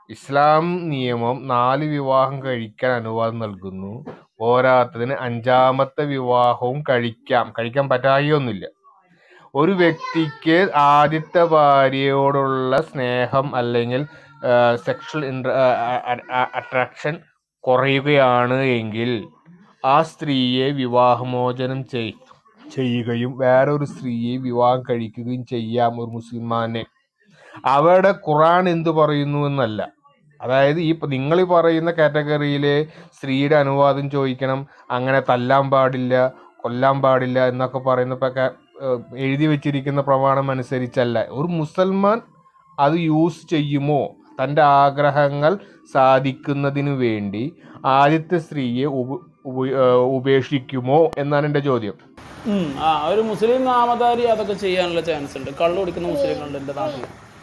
ഇസ്ലാം നിയമം 4 വിവാഹം കഴിക്കാൻ അനുവാദം നൽകുന്നു. പോരാത്തതിന് 5ാമത്തെ വിവാഹവും കഴിക്കാൻ പറ്റായൊന്നുമില്ല. ഒരു വ്യക്തിക്ക് ആദ്യത്തെ ഭാര്യയോടുള്ള സ്നേഹം അല്ലെങ്കിൽ സെക്ഷൽ അട്രാക്ഷൻ കുറയുകയാണ് എങ്കിൽ ആ സ്ത്രീയെ വിവാഹമോചനം ചെയ്യുകയും വേറൊരു സ്ത്രീയെ വിവാഹം കഴിക്കുകയും ചെയ്യാം ഒരു മുസ്ലിമാനെ. അവിടെ ഖുർആൻ എന്തു പറയുന്നു എന്നല്ല. അതായത് നിങ്ങൾ പറയുന്ന കാറ്റഗറിയിലെ സ്ത്രീയുടെ അനുവാദം ചോദിക്കണം, അങ്ങനെ തല്ലാൻ പാടില്ല, കൊല്ലാൻ പാടില്ല എന്നൊക്കെ പറയുന്ന എഴുതി വെച്ചിരിക്കുന്ന പ്രമാണം അനുസരിച്ചല്ല. ഒരു മുസൽമാൻ അത് യൂസ് ചെയ്യുമോ, തൻ്റെ ആഗ്രഹങ്ങൾ സാധിക്കുന്നതിനു വേണ്ടി ആദ്യത്തെ സ്ത്രീയെ ഉപേക്ഷിക്കുമോ എന്നാണ് എൻ്റെ ചോദ്യം. ഒരു മുസ്ലിം നാമധാരി അതൊക്കെ ചെയ്യാനുള്ള ചാൻസ് ഉണ്ട്. കള്ളു കുടിക്കുന്ന മുസ്ലിങ്ങളുണ്ട് എൻ്റെ നാട്ടിൽ.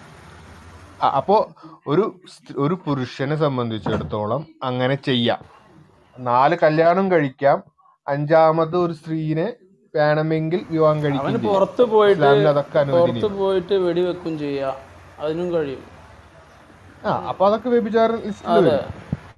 അപ്പോൾ ഒരു പുരുഷനെ സംബന്ധിച്ചിടത്തോളം അങ്ങനെ ചെയ്യാം. 4 കല്യാണം കഴിക്കാം, 5ാമത് ഒരു സ്ത്രീനെ വേണമെങ്കിൽ വിവാഹം കഴിക്കാം. പുറത്ത് പോയിട്ട് വെടിവെക്കും ചെയ്യാം, അതിനും കഴിയും. അപ്പൊ അതൊക്കെ വ്യഭിചാരം ലിസ്റ്റിൽ വരും.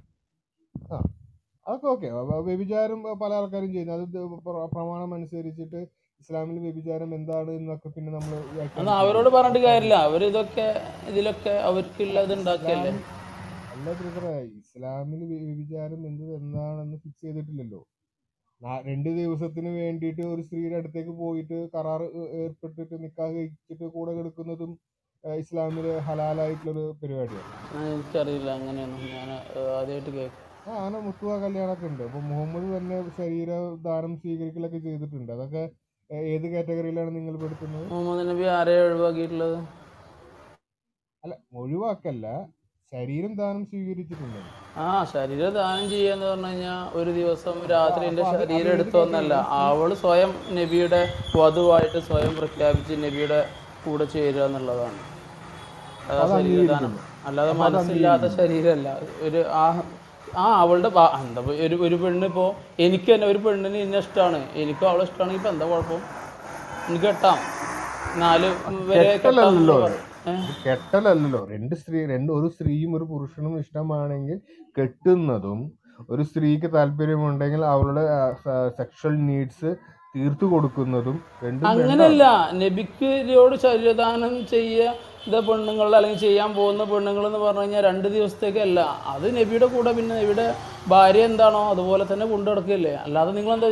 അതൊക്കെ ഓക്കെ. വ്യഭിചാരം പല ആൾക്കാരും ചെയ്യുന്നു. അത് പ്രമാണം അനുസരിച്ചിട്ട് ഇസ്ലാമിൽ വ്യഭിചാരം എന്താണ് എന്നൊക്കെ പിന്നെ നമ്മൾ അവരോട് പറഞ്ഞിട്ട് കാര്യമില്ല. ഇതിലൊക്കെ അവർക്കുള്ളത് ഉണ്ടാക്കിയല്ലേ. അല്ല ബ്രദറെ, ഇസ്ലാമിൽ വ്യഭിചാരം എന്താണെന്ന് ഫിക്സ് ചെയ്തിട്ടില്ലല്ലോ. 2 ദിവസത്തിന് വേണ്ടിയിട്ട് ഒരു സ്ത്രീയുടെ അടുത്തേക്ക് പോയിട്ട് കരാർ ഏർപ്പെട്ടിട്ട് നിക്കാഹ് കഴിച്ചിട്ട് കൂടെ കിടക്കുന്നതും ഇസ്ലാമില് ഹലാലായിട്ടുള്ളൊരു പരിപാടിയാണ്. എനിക്കറിയില്ല, അങ്ങനെയൊന്നും ഞാൻ ആദ്യമായിട്ട് കേൾക്കും. അങ്ങനെ മുത്തുവ കല്യാണമൊക്കെ ഉണ്ട്. അപ്പൊ മുഹമ്മദ് തന്നെ ശരീരദാനം സ്വീകരിക്കലൊക്കെ ചെയ്തിട്ടുണ്ട്. അതൊക്കെ ഏത് കാറ്റഗറിയിലാണ് നിങ്ങൾ പെടുത്തുന്നത്? മുഹമ്മദ് നബി ആരെയും ഒഴിവാക്കിയിട്ടുള്ളത്? അല്ല, ഒഴിവാക്കല്ല, ശരീരം ദാനം സ്വീകരിച്ചിട്ടുണ്ട്. ശരീരദാനം ചെയ്യാന്ന് പറഞ്ഞു കഴിഞ്ഞാൽ ഒരു ദിവസം രാത്രി എന്റെ ശരീരം എടുത്തോന്നല്ല, അവള് സ്വയം നബിയുടെ വധുവായിട്ട് സ്വയം പ്രഖ്യാപിച്ച് നബിയുടെ കൂടെ ചേരുക എന്നുള്ളതാണ് ശരീരദാനം. അല്ലാതെ മനസ്സില്ലാത്ത ശരീരമല്ല. അവളുടെ എന്താ ഒരു പെണ്ണ്, ഇപ്പോൾ എനിക്ക് തന്നെ ഒരു പെണ്ണിന് ഇന്ന ഇഷ്ടമാണ്, എനിക്കും അവളെ ഇഷ്ടമാണെങ്കിൽ ഇപ്പം എന്താ കുഴപ്പം? എനിക്ക് കെട്ടാം, 4 വരെ കെട്ടലല്ലോ. ഒരു സ്ത്രീയും ഒരു പുരുഷനും ഇഷ്ടമാണെങ്കിൽ കെട്ടുന്നതും, ഒരു സ്ത്രീക്ക് താല്പര്യമുണ്ടെങ്കിൽ അവളുടെ സെക്ഷൽ നീഡ്സ് തീർത്തു കൊടുക്കുന്നതും അങ്ങനെയല്ല. നബിക്കോട് ശരീരദാനം ചെയ്ത പെണ്ണുങ്ങൾ അല്ലെങ്കിൽ ചെയ്യാൻ പോകുന്ന പെണ്ണുങ്ങൾ എന്ന് പറഞ്ഞു കഴിഞ്ഞാൽ 2 ദിവസത്തേക്കല്ല. അത് നബിയുടെ കൂടെ പിന്നെ നബിയുടെ ഭാര്യ എന്താണോ അതുപോലെ തന്നെ കൊണ്ടു നടക്കുകയല്ലേ. അല്ലാതെ നിങ്ങൾ എന്താ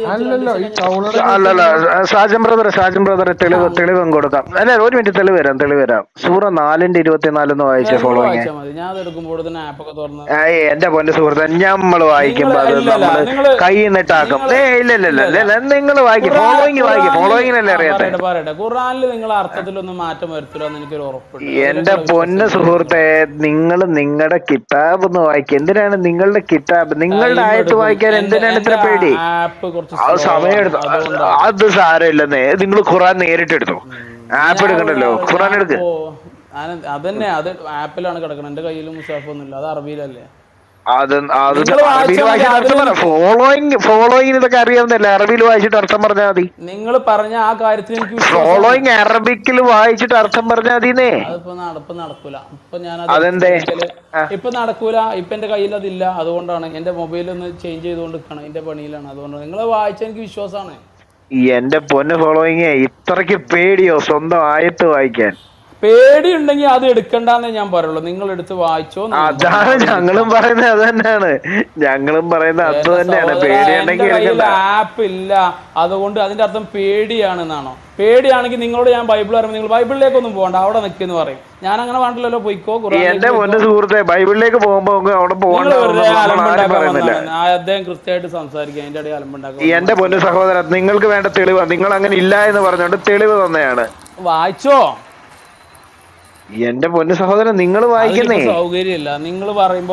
സാജൻ ബ്രദറെ തെളിവും കൊടുക്കാം. അല്ല, ഒരു മിനിറ്റ് തെളിവ് വരാം. സൂറ 4:24 വായിച്ച ഫോളോയിങ്. ഞാൻ എടുക്കുമ്പോൾ തന്നെ ആപ്പൊക്കെ തുറന്ന് എന്റെ പൊന്നു സുഹൃത്തെ, നമ്മൾ വായിക്കുമ്പോ അത് നമ്മള് കൈ നിട്ടാക്കും. ഇല്ല, നിങ്ങൾ വായിക്കും, ഫോളോയിങ്ങിനല്ലേ അറിയാത്ത. പറയട്ടെ, ഖുർആനിൽ നിങ്ങൾ അർത്ഥത്തിലൊന്നും മാറ്റം വരുത്തില്ല എന്ന് എനിക്കൊരു ഉറപ്പുണ്ട്. എന്റെ പൊന്നു സുഹൃത്തെ, നിങ്ങൾ നിങ്ങളുടെ കിതാബ് ഒന്ന് വായിക്കുക. എന്തിനാണ് നിങ്ങളുടെ കിതാബ്, നിങ്ങളുടെ ആയത്ത് വായിക്കാൻ എന്തിനാണ് ഇത്ര പേടി? അത് സമയം എടുത്തു, അത് സാരമില്ലെന്നേ. നിങ്ങൾ ഖുർആൻ നേരിട്ട് എടുത്തു, ആപ്പ് എടുക്കണ്ടല്ലോ, ഖുർആൻ എടുക്ക്. അതന്നെ, അത് ആപ്പിലാണ് കിടക്കണം. എന്റെ കയ്യിൽ മുസാഫ് ഒന്നുമില്ല, അത് അറബിയിലല്ലേ. ഫോളോയിങ് ഇതൊക്കെ അറിയാവുന്നല്ലേ, അറബിയിൽ വായിച്ചിട്ട് അർത്ഥം പറഞ്ഞാൽ മതി. നിങ്ങൾ പറഞ്ഞ ആ കാര്യത്തിൽ എനിക്ക് ഫോളോയിങ് അറബിക്കിൽ വായിച്ചിട്ട് അർത്ഥം പറഞ്ഞാൽ മതിന്നേ. അതിപ്പോ നടക്കൂല. ഇപ്പൊ നടക്കൂല. ഇപ്പൊ എന്റെ കയ്യിൽ അതില്ല. അതുകൊണ്ടാണ് എന്റെ മൊബൈൽ ഒന്ന് ചേഞ്ച് ചെയ്തുകൊണ്ട് നിൽക്കണം, എന്റെ പണിയിലാണ്. അതുകൊണ്ടാണ് നിങ്ങൾ വായിച്ച എനിക്ക് വിശ്വാസമാണ്. എന്റെ പൊന്ന് ഫോളോയിങ്, ഇത്രക്ക് പേടിയോ സ്വന്തം ആയത്ത് വായിക്കാൻ? പേടിയുണ്ടെങ്കിൽ അത് എടുക്കണ്ടെന്നേ ഞാൻ പറയുള്ളൂ. നിങ്ങൾ എടുത്ത് വായിച്ചോ. അതാണ് ഞങ്ങളും പറയുന്നത്, അത് തന്നെയാണ് അത് തന്നെയാണ്. പേടിയുണ്ടെങ്കിൽ ആപ്പ് ഇല്ല, അതുകൊണ്ട് അതിന്റെ അർത്ഥം പേടിയാണെന്നാണോ? പേടിയാണെങ്കിൽ നിങ്ങളോട് ഞാൻ ബൈബിൾ പറയുമ്പോൾ നിങ്ങൾ ബൈബിളിലേക്കൊന്നും പോകണ്ട, അവിടെ നിൽക്കുന്നു പറയും. ഞാൻ അങ്ങനെ വേണ്ടല്ലോ, പോയിക്കോ. എന്റെ പൊന്നു സുഹൃത്തെ, ബൈബിളിലേക്ക് പോകുമ്പോ അവിടെ അദ്ദേഹം കൃത്യമായിട്ട് സംസാരിക്കുക, അതിന്റെ ഇടയിൽ അലമ്പുണ്ടാക്കുക. എന്റെ പൊന്നു സഹോദരൻ, നിങ്ങൾക്ക് വേണ്ട തെളിവ്, നിങ്ങൾ അങ്ങനെ ഇല്ല എന്ന് പറഞ്ഞോണ്ട് തെളിവ് തന്നെയാണ്. വായിച്ചോ എന്റെ പൊന്നു സഹോദരൻ, നിങ്ങൾ വായിക്കുന്നേ. സൗകര്യമില്ല, നിങ്ങൾ പറയുമ്പോ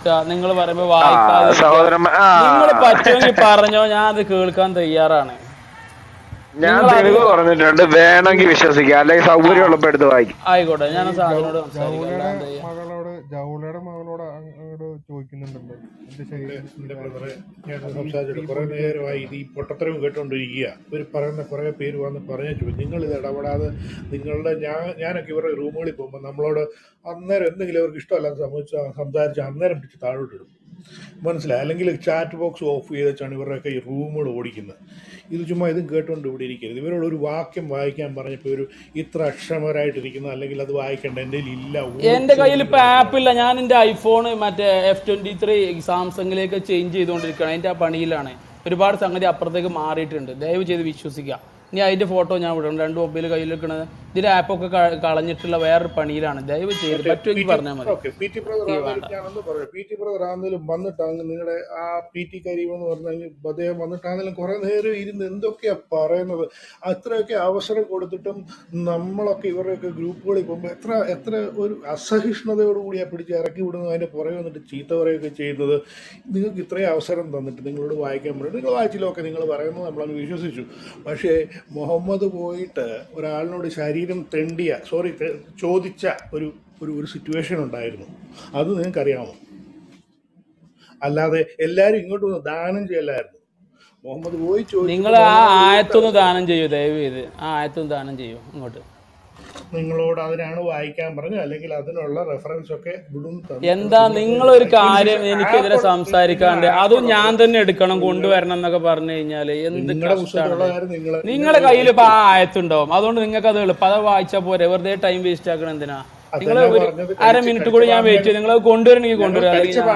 സഹോദരൻ പറ്റുമെങ്കിൽ പറഞ്ഞോ, ഞാൻ അത് കേൾക്കാൻ തയ്യാറാണ്. ഞാൻ തെളിവ് പറഞ്ഞിട്ടുണ്ട്, വേണമെങ്കിൽ വിശ്വസിക്കാം, അല്ലെങ്കിൽ സൗകര്യം ഉള്ളപ്പോ എടുത്ത് വായിക്കും. ആയിക്കോട്ടെ, ഞാൻ സാധനോട് മകളോട് ചോദിക്കുന്നുണ്ടല്ലോ. പരിശുദ്ധ ശരീരം എൻ്റെ ബ്രദറെ ഞാൻ സംസാരിച്ചിട്ട് കുറേ നേരമായി ഇത് ഈ പൊട്ടത്തരം കേട്ടുകൊണ്ടിരിക്കുക. ഇവർ പറയുന്ന കുറേ പേര് വന്ന് പറഞ്ഞു നിങ്ങളിത് ഇടപെടാതെ ഞാനൊക്കെ ഇവരുടെ റൂമുകളിൽ പോകുമ്പോൾ നമ്മളോട് അന്നേരം എന്തെങ്കിലും അവർക്ക് ഇഷ്ടമല്ലാതെ സംസാരിച്ച് അന്നേരം പിടിച്ച് താഴോട്ടിടും. മനസ്സിലായി? അല്ലെങ്കിൽ ചാറ്റ് ബോക്സ് ഓഫ് ചെയ്ത് വെച്ചാണ് ഇവരുടെയൊക്കെ ഈ റൂമുകൾ ഓടിക്കുന്നത്. ഇത് ചുമ്മാ ഇതും കേട്ടുകൊണ്ട് ഇവിടെ ഇരിക്കരുത്. ഇവരോട് ഒരു വാക്യം വായിക്കാൻ പറഞ്ഞപ്പോൾ ഒരു ഇത്ര അക്ഷമരായിട്ടിരിക്കുന്ന അല്ലെങ്കിൽ അത് വായിക്കേണ്ട എൻ്റെ ഇല്ല. എൻ്റെ കയ്യിൽ ഇപ്പം ആപ്പില്ല. ഞാൻ എൻ്റെ ഐഫോൺ മറ്റേ F23 സാംസങ്ങിലേക്ക് ചേഞ്ച് ചെയ്തുകൊണ്ടിരിക്കുകയാണ്. അതിൻ്റെ ആ പണിയിലാണ്. ഒരുപാട് സംഗതി അപ്പുറത്തേക്ക് മാറിയിട്ടുണ്ട്. ദയവ് ചെയ്ത് വിശ്വസിക്കുക. ഇനി അതിൻ്റെ ഫോട്ടോ ഞാൻ വിടണം. 2 മൊബൈൽ കയ്യിൽ വെക്കണത് ഇതിൻ്റെ ആപ്പൊക്കെ കളഞ്ഞിട്ടുള്ള വേറൊരു പണിയിലാണ്. ദയവ് ചെയ്ത് പറ്റുമെങ്കിൽ പറഞ്ഞാൽ മതി. PT ബ്രദർ ആണെങ്കിലും വന്നിട്ടാണെങ്കിലും നിങ്ങളുടെ ആ PT കരീമെന്ന് പറഞ്ഞാൽ അദ്ദേഹം വന്നിട്ടാണെങ്കിലും കുറേ നേരം ഇരുന്ന് എന്തൊക്കെയാ പറയുന്നത്. അത്രയൊക്കെ അവസരം കൊടുത്തിട്ടും നമ്മളൊക്കെ ഇവരുടെയൊക്കെ ഗ്രൂപ്പുകളിൽ പോകുമ്പോൾ എത്ര ഒരു അസഹിഷ്ണുതയോടുകൂടിയാണ് പിടിച്ച് ഇറക്കി വിടുന്നത്. അതിൻ്റെ പുറകെ വന്നിട്ട് ചീത്ത പറയുകയൊക്കെ ചെയ്യുന്നത്. നിങ്ങൾക്ക് ഇത്രയും അവസരം തന്നിട്ട് നിങ്ങളോട് വായിക്കാൻ പറ്റും. നിങ്ങൾ വായിച്ചിലൊക്കെ നിങ്ങൾ പറയുന്നത് നമ്മളങ്ങ് വിശ്വസിച്ചു. പക്ഷേ മുഹമ്മദ് പോയിട്ട് ഒരാളിനോട് ശരീരം ചോദിച്ച ഒരു സിറ്റുവേഷൻ ഉണ്ടായിരുന്നു. അത് നിങ്ങൾക്കറിയാമോ? അല്ലാതെ എല്ലാവരും ഇങ്ങോട്ട് വന്ന് ദാനം ചെയ്യലായിരുന്നു. മുഹമ്മദ് പോയി ചോദിച്ചു. നിങ്ങൾ ആ ആയത്തൊന്ന് ദാനം ചെയ്യൂ. ദയവ് ചെയ്ത് ആ ആയത്തൊന്ന് ദാനം ചെയ്യൂ ഇങ്ങോട്ട്. നിങ്ങളോട് അതിനാണ് വായിക്കാൻ പറഞ്ഞത്, അല്ലെങ്കിൽ അതിനുള്ള റെഫറൻസ് ഒക്കെ എന്താ നിങ്ങളൊരു കാര്യം എനിക്കെതിരെ സംസാരിക്കാണ്ട് അതും ഞാൻ തന്നെ എടുക്കണം കൊണ്ടുവരണം എന്നൊക്കെ പറഞ്ഞു കഴിഞ്ഞാല് എന്ത് നിങ്ങളുടെ കയ്യിൽ ഇപ്പൊ ആ ആയത്തുണ്ടാവും. അതുകൊണ്ട് നിങ്ങൾക്ക് അത് എളുപ്പം അത് വായിച്ചാൽ പോരെ. വെറുതെ ടൈം വേസ്റ്റ് ആക്കണം. എന്തിനാ നിങ്ങൾ ഒരു അരമിനിറ്റ് കൂടി ഞാൻ വെയിറ്റ് ചെയ്യും. നിങ്ങൾ കൊണ്ടുവരണമെങ്കിൽ കൊണ്ടുവരാം.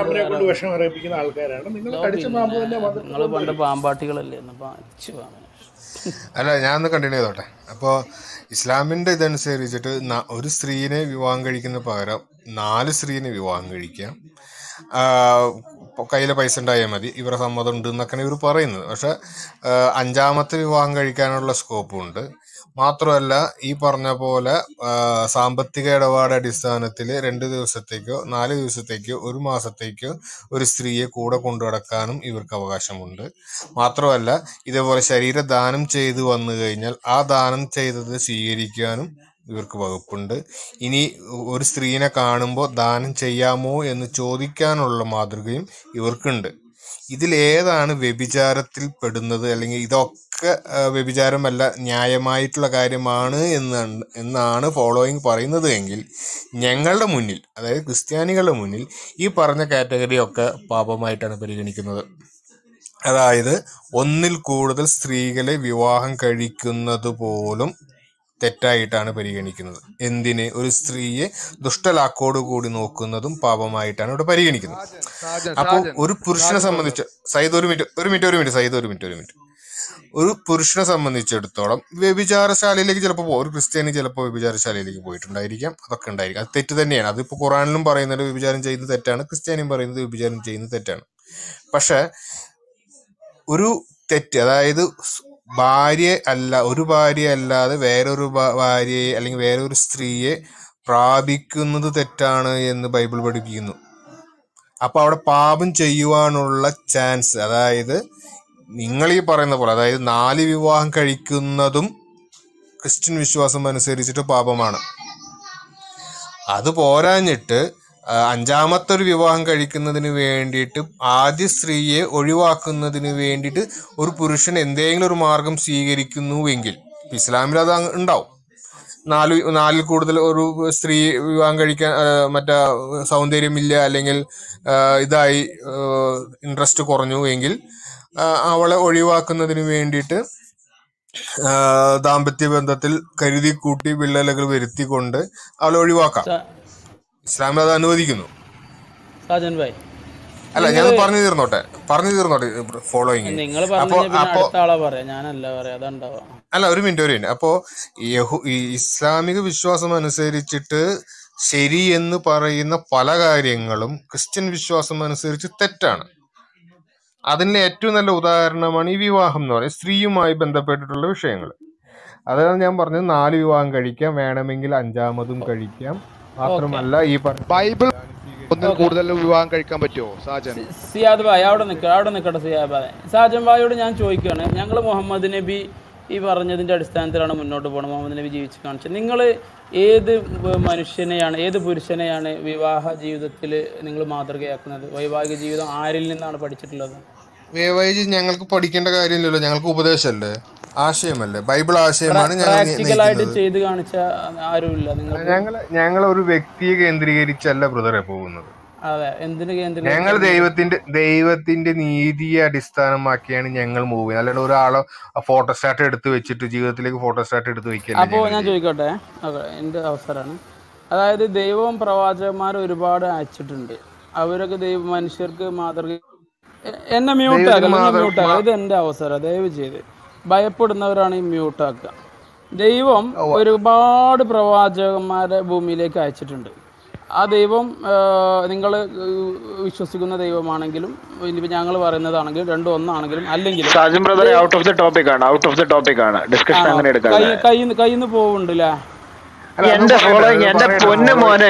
നിങ്ങൾ പണ്ട് പാമ്പാട്ടികളല്ലേ? അല്ല, ഞാനൊന്ന് കണ്ടിന്യൂ ചെയ്തോട്ടെ. അപ്പോൾ ഇസ്ലാമിൻ്റെ ഇതനുസരിച്ചിട്ട് ഒരു സ്ത്രീനെ വിവാഹം കഴിക്കുന്ന പകരം 4 സ്ത്രീനെ വിവാഹം കഴിക്കാം. കയ്യിൽ പൈസ ഉണ്ടായാൽ മതി, ഇവരുടെ സമ്മതം ഉണ്ട് എന്നൊക്കെയാണ് ഇവർ പറയുന്നത്. പക്ഷെ 5ാമത്തെ വിവാഹം കഴിക്കാനുള്ള സ്കോപ്പുണ്ട്. മാത്രമല്ല, ഈ പറഞ്ഞ പോലെ സാമ്പത്തിക ഇടപാട് അടിസ്ഥാനത്തിൽ 2 ദിവസത്തേക്കോ 4 ദിവസത്തേക്കോ 1 മാസത്തേക്കോ ഒരു സ്ത്രീയെ കൂടെ കൊണ്ടു നടക്കാനും ഇവർക്ക് അവകാശമുണ്ട്. മാത്രമല്ല, ഇതേപോലെ ശരീരദാനം ചെയ്തു വന്നു കഴിഞ്ഞാൽ ആ ദാനം ചെയ്തത് സ്വീകരിക്കാനും ഇവർക്ക് വകുപ്പുണ്ട്. ഇനി ഒരു സ്ത്രീനെ കാണുമ്പോൾ ദാനം ചെയ്യാമോ എന്ന് ചോദിക്കാനുള്ള മാതൃകയും ഇവർക്കുണ്ട്. ഇതിലേതാണ് വ്യഭിചാരത്തിൽ പെടുന്നത്? അല്ലെങ്കിൽ ഇതൊക്കെ വ്യഭിചാരമല്ല, ന്യായമായിട്ടുള്ള കാര്യമാണ് എന്നാണ് ഫോളോയിങ് പറയുന്നത് എങ്കിൽ ഞങ്ങളുടെ മുന്നിൽ, അതായത് ക്രിസ്ത്യാനികളുടെ മുന്നിൽ, ഈ പറഞ്ഞ കാറ്റഗറിയൊക്കെ പാപമായിട്ടാണ് പരിഗണിക്കുന്നത്. അതായത് 1ൽ കൂടുതൽ സ്ത്രീകളെ വിവാഹം കഴിക്കുന്നത് പോലും തെറ്റായിട്ടാണ് പരിഗണിക്കുന്നത്. എന്തിന്? ഒരു സ്ത്രീയെ ദുഷ്ടലാക്കോടുകൂടി നോക്കുന്നതും പാപമായിട്ടാണ് ഇവിടെ പരിഗണിക്കുന്നത്. അപ്പോൾ ഒരു പുരുഷനെ സംബന്ധിച്ച് ഒരു പുരുഷനെ സംബന്ധിച്ചിടത്തോളം വ്യഭിചാരശാലയിലേക്ക് ചിലപ്പോൾ ഒരു ക്രിസ്ത്യാനി ചിലപ്പോൾ വ്യഭിചാരശാലയിലേക്ക് പോയിട്ടുണ്ടായിരിക്കാം. അതൊക്കെ ഉണ്ടായിരിക്കും. അത് തെറ്റ് തന്നെയാണ്. അതിപ്പോൾ ഖുറാനിലും പറയുന്നത് വ്യഭിചാരം ചെയ്യുന്നത് തെറ്റാണ്, ക്രിസ്ത്യാനിയും പറയുന്നത് വ്യഭിചാരം ചെയ്യുന്നത് തെറ്റാണ്. പക്ഷെ ഒരു തെറ്റ്, അതായത് ഒരു ഭാര്യ അല്ലാതെ വേറൊരു ഭാര്യയെ അല്ലെങ്കിൽ വേറൊരു സ്ത്രീയെ പ്രാപിക്കുന്നത് തെറ്റാണ് എന്ന് ബൈബിൾ പഠിപ്പിക്കുന്നു. അപ്പൊ അവിടെ പാപം ചെയ്യുവാനുള്ള ചാൻസ്, അതായത് നിങ്ങൾ ഈ പറയുന്ന പോലെ, അതായത് 4 വിവാഹം കഴിക്കുന്നതും ക്രിസ്ത്യൻ വിശ്വാസം അനുസരിച്ചിട്ട് പാപമാണ്. അത് പോരാഞ്ഞിട്ട് 5ാമത്തെ ഒരു വിവാഹം കഴിക്കുന്നതിന് വേണ്ടിയിട്ട് ആദ്യ സ്ത്രീയെ ഒഴിവാക്കുന്നതിന് വേണ്ടിയിട്ട് ഒരു പുരുഷൻ എന്തെങ്കിലും ഒരു മാർഗം സ്വീകരിക്കുന്നുവെങ്കിൽ ഇസ്ലാമിൽ അത് ഉണ്ടാവും. 4ൽ കൂടുതൽ ഒരു സ്ത്രീ വിവാഹം കഴിക്കാൻ മറ്റേ സൗന്ദര്യമില്ല, അല്ലെങ്കിൽ ഇതായി ഇൻട്രസ്റ്റ് കുറഞ്ഞു എങ്കിൽ അവളെ ഒഴിവാക്കുന്നതിന് വേണ്ടിയിട്ട് ദാമ്പത്യ ബന്ധത്തിൽ കരുതി കൂട്ടി വിള്ളലുകൾ വരുത്തിക്കൊണ്ട് അവളെ ഒഴിവാക്കാം. ഇസ്ലാമിൽ അത് അനുവദിക്കുന്നു. സാജൻ ഭായ്, അല്ല, ഞാൻ പറഞ്ഞു തീർന്നോട്ടെ ഫോളോയിങ്. അല്ല, ഒരു മിനിറ്റ്. അപ്പോ ഇസ്ലാമിക വിശ്വാസം അനുസരിച്ചിട്ട് ശരി എന്ന് പറയുന്ന പല കാര്യങ്ങളും ക്രിസ്ത്യൻ വിശ്വാസം അനുസരിച്ച് തെറ്റാണ്. അതിന്റെ ഏറ്റവും നല്ല ഉദാഹരണമാണ് ഈ വിവാഹം എന്ന് പറയുന്നത്, സ്ത്രീയുമായി ബന്ധപ്പെട്ടിട്ടുള്ള വിഷയങ്ങൾ. അതാണ് ഞാൻ പറഞ്ഞത്. 4 വിവാഹം കഴിക്കാം, വേണമെങ്കിൽ 5ാമതും കഴിക്കാം. മാത്രമല്ല, ഈ ബൈബിൾ 1ൽ കൂടുതൽ വിവാഹം കഴിക്കാൻ പറ്റുമോ? സാജൻ, സിയാദ് ഭായ് അവിടെ നിൽക്കട്ടെ. സിയാദ് ഭായ്, സാജൻ ഭായോട് ഞാൻ ചോദിക്കുകയാണ്, ഞങ്ങൾ മുഹമ്മദ് നബി ഈ പറഞ്ഞതിൻ്റെ അടിസ്ഥാനത്തിലാണ് മുന്നോട്ട് പോകണം. മുഹമ്മദ് നബി ജീവിച്ച് കാണിച്ചത്. നിങ്ങൾ ഏത് മനുഷ്യനെയാണ്, ഏത് പുരുഷനെയാണ് വിവാഹ ജീവിതത്തിൽ നിങ്ങൾ മാതൃകയാക്കുന്നത്? വൈവാഹിക ജീവിതം ആരിൽ നിന്നാണ് പഠിച്ചിട്ടുള്ളത്? വൈവാഹിക ഞങ്ങൾക്ക് പഠിക്കേണ്ട കാര്യമില്ലല്ലോ, ഞങ്ങൾക്ക് ഉപദേശമല്ലേ, ആശയമല്ലേ, ബൈബിൾ ആശയമാണ് പ്രാക്ടിക്കലായിട്ട് ചെയ്ത് കാണിച്ച ആരുമില്ല. ഞങ്ങൾ ഒരു വ്യക്തിയെ കേന്ദ്രീകരിച്ചല്ല ബ്രദറെ പോകുന്നത്. അതെ, എന്തിന് ഞങ്ങൾ ദൈവത്തിന്റെ നീതിയെ അടിസ്ഥാനമാക്കിയാണ് ഞങ്ങൾ മൂവ് ചെയ്യുന്നത്. അല്ലാണ്ട് ഒരാളെ ഫോട്ടോസ്റ്റാറ്റ് എടുത്ത് വെച്ചിട്ട് ജീവിതത്തിലേക്ക് ഫോട്ടോസ്റ്റാറ്റ് എടുത്ത് വെക്കില്ല. അപ്പോൾ ഞാൻ ചോദിക്കട്ടെ, എൻ്റെ അവസരമാണ്. അതായത് ദൈവവും പ്രവാചകന്മാരും ഒരുപാട് അയച്ചിട്ടുണ്ട്. അവരൊക്കെ മനുഷ്യർക്ക് മാതൃക. എന്നെ മ്യൂട്ടാക്കുക, ഇത് എൻ്റെ അവസരം. ദയവ് ചെയ്ത് ഭയപ്പെടുന്നവരാണ് ഈ മ്യൂട്ടാക്കുക. ദൈവം ഒരുപാട് പ്രവാചകന്മാരെ ഭൂമിയിലേക്ക് അയച്ചിട്ടുണ്ട്. ആ ദൈവം നിങ്ങൾ വിശ്വസിക്കുന്ന ദൈവമാണെങ്കിലും ഇനിയിപ്പോൾ ഞങ്ങൾ പറയുന്നതാണെങ്കിലും രണ്ടും ഒന്നാണെങ്കിലും അല്ലെങ്കിൽ കയ്യിൽ നിന്ന് പോകുന്നുണ്ടല്ലേ? എന്റെ ഫോളോയിങ്, എന്റെ പൊന്നു മോനെ,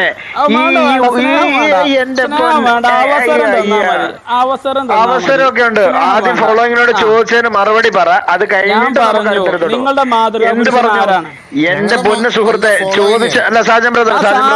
അവസരമൊക്കെ ഉണ്ട്. ആദ്യം ഫോളോയിങ്ങിനോട് ചോദിച്ചതിന് മറുപടി പറ, അത് കഴിഞ്ഞിട്ട് എന്ത് പറഞ്ഞു? എന്റെ പൊന്നു സുഹൃത്തെ ചോദിച്ച അല്ല സാജൻ ബ്രദർ,